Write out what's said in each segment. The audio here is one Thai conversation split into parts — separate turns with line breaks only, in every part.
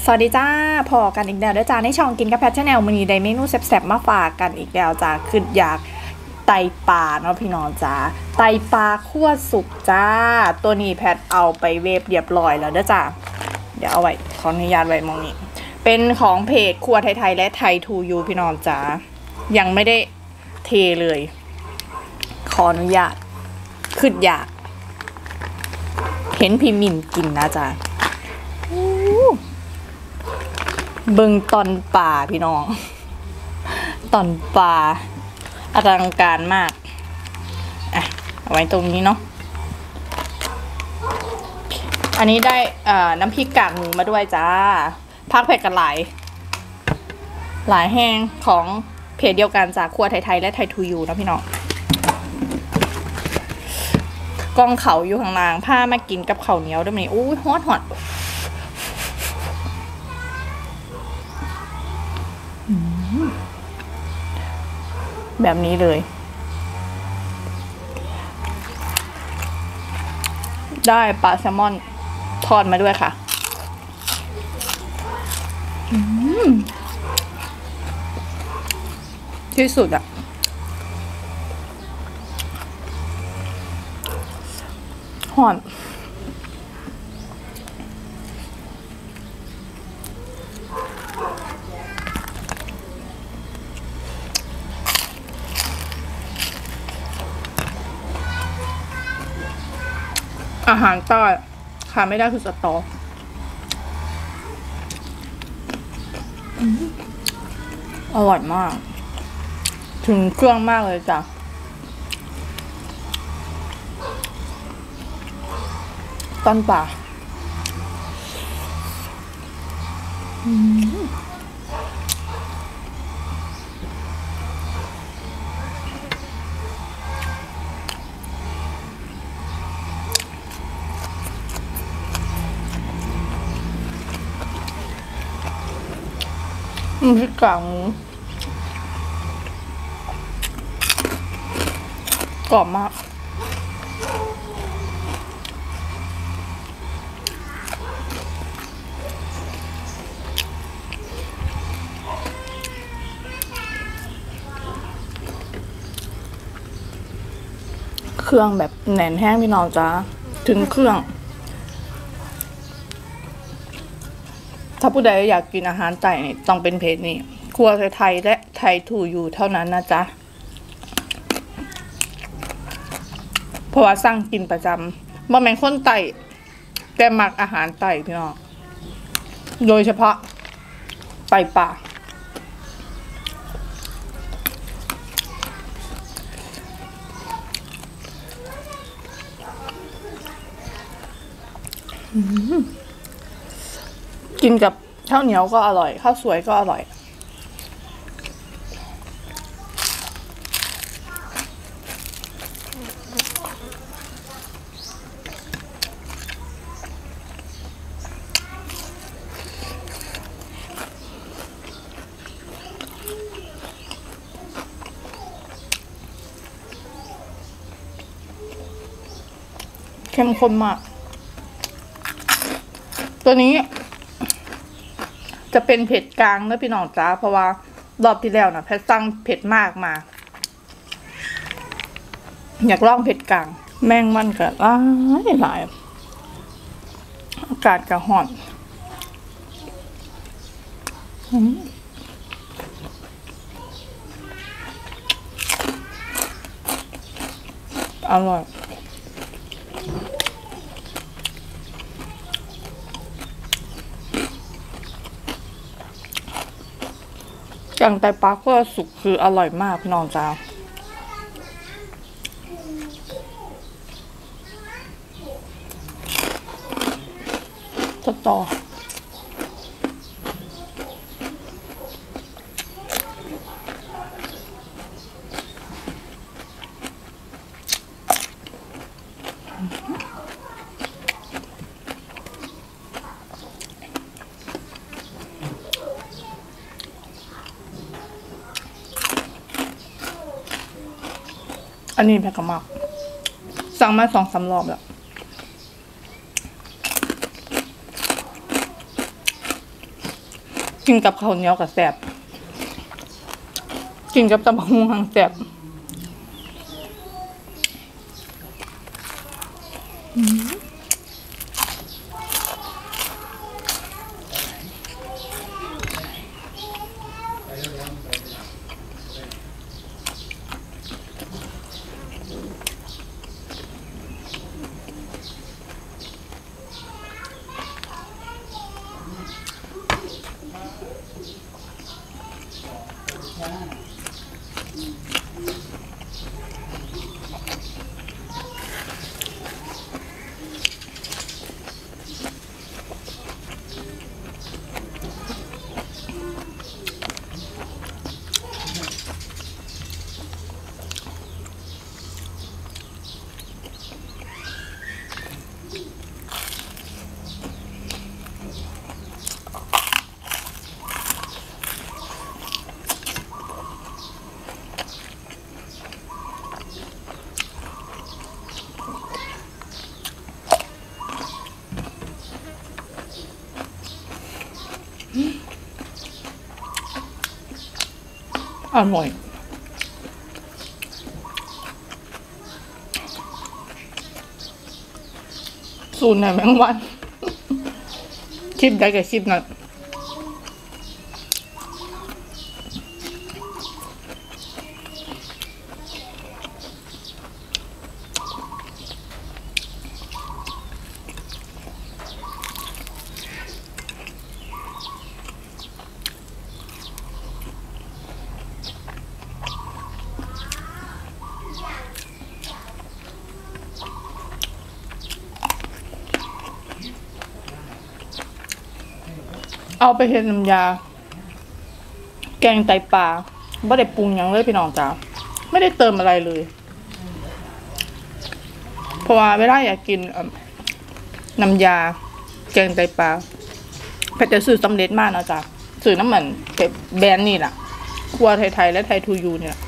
สวัสดีจ้าพอกันอีกแล้วเด้อจ้าในช่องกินกับแพทชาแนลมื้อนี้ได้เมนูแซ่บๆมาฝากกันอีกแล้วจ้าคืออยากไตปลาเนาะพี่น้องจ้าไตปลาคั่วสุกจ้าตัวนี้แพทเอาไปเวฟเรียบร้อยแล้วเด้อจ้าเดี๋ยวเอาไว้ขออนุญาตไว้มองนี้เป็นของเพจครัวไทยๆและไทยทูยูพี่น้องจ้ายังไม่ได้เทเลยขออนุญาตคืออยากเห็นพี่มินกินนะจ้าเบิ่งตอนป่าพี่น้องตอนป่าอลังการมากอ่ะเอาไว้ตรงนี้เนาะอันนี้ได้น้ำพริกกากหมูมาด้วยจ้าพักแพ็กกันหลายแห้งของเพจเดียวกันจากครัวไทยๆและไทยทูยูนะพี่น้องกองเขาอยู่ข้างล่างผ้ามากินกับข้าวเหนียวด้วยมั้ยอู้ฮอตแบบนี้เลยได้ปลาแซลมอนทอดมาด้วยค่ะที่สุดอะหอนอาหารใต้ขาดไม่ได้คือสตออร่อยมากถึงเครื่องมากเลยจ้ะต้นป่าพริกกากหมูกรอบมากเครื่องแบบแหน่นแห้งพี่น้องจ้าถึงเครื่องถ้าผู้ใดอยากกินอาหารไต่นี่ต้องเป็นเพจนี้ครัวไทยและไทยทูยูเท่านั้นนะจ๊ะเพราะว่าสั่งกินประจำบ่แม่นคนไต่แต่มักอาหารไต่พี่น้องโดยเฉพาะไต่ป่ากินกับข้าวเหนียวก็อร่อยข้าวสวยก็อร่อยเข้มข้นมากตัวนี้จะเป็นเผ็ดกลางนะพี่น้องจ้าเพราะว่ารอบที่แล้วนะแพทสั่งเผ็ดมากมาอยากลองเผ็ดกลางแมงมันก็หลายอากาศก็ร้อนอร่อยอย่างไตปลาก็สุกคืออร่อยมากพี่น้องจ้าต่ออันนี้แพงมากสั่งมา2-3 รอบแล้ว อกินกับข้าวเหนียวกับแซ่บกินกับตำบักหุ่งหังแซ่บอร่อยสูตรไหนแมงวันชิมได้กับชิมนะเอาไปเฮ็ดน้ำยาแกงไตปลาไม่ได้ปรุงหยังเลยพี่น้องจ้าไม่ได้เติมอะไรเลยเพราะว่าเวลาอยากกินน้ำยาแกงไตปลาแพทย์จะซื้อสำเร็จมากนะจ๊ะซื้อน้ำมันแบรนด์นี่แหละครัวไทยๆและไทยทูยูเนี่ย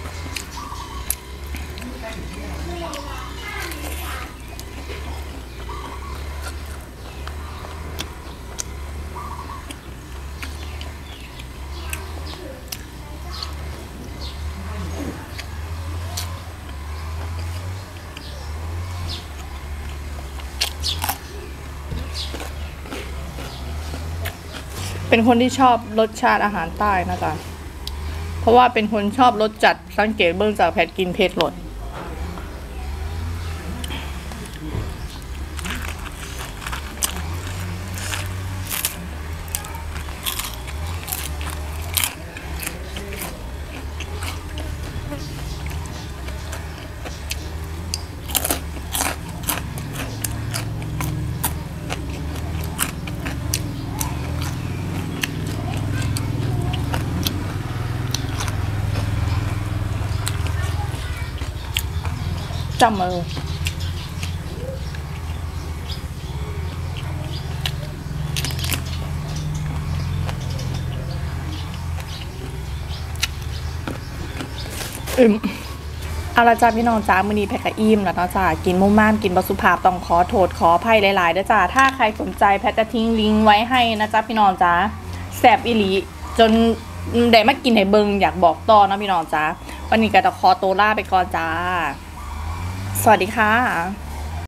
เป็นคนที่ชอบรสชาติอาหารใต้นะจ๊ะเพราะว่าเป็นคนชอบรสจัดสังเกตเบื้องจากแพทกินเผ็ดรสจำมาเลยเอาละจ้าพี่น้องจ้ามื้อนี้แพทกับอิ่มแล้วเนาะจ้ากินมุ่มม่ามกินบะสุภาพต้องขอโทษขออภัยหลายๆด้วยจ้าถ้าใครสนใจแพทจะทิ้งลิงก์ไว้ให้นะจ้าพี่น้องจ้าแซ่บอีหลีจนได้มากินให้เบิงอยากบอกต่อนะพี่น้องจ้าวันนี้ก็ต้องขอตัวลาไปก่อนจ้าสวัสดีค่ะ